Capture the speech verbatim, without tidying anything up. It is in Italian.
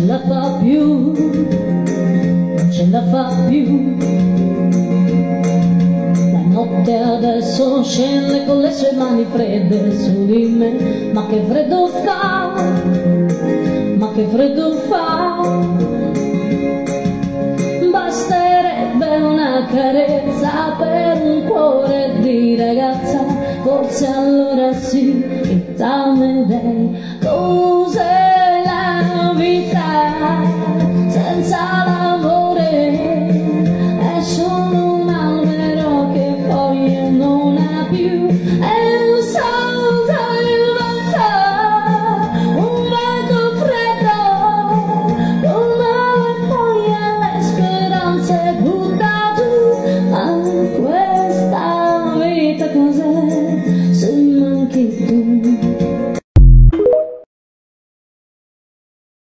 la fa più, non ce la fa più. La notte adesso scende con le sue mani fredde su di me, ma che freddo fa, ma che freddo fa. Basterebbe una carezza per un cuore di ragazza, forse allora sì che t'amerei. Cos'è la vita senza l'amore? È solo un albero che foglie non ha più, è un salto in vento, un vento freddo, con le foglie le speranze butta giù. Ma questa vita cos'è se manchi tu?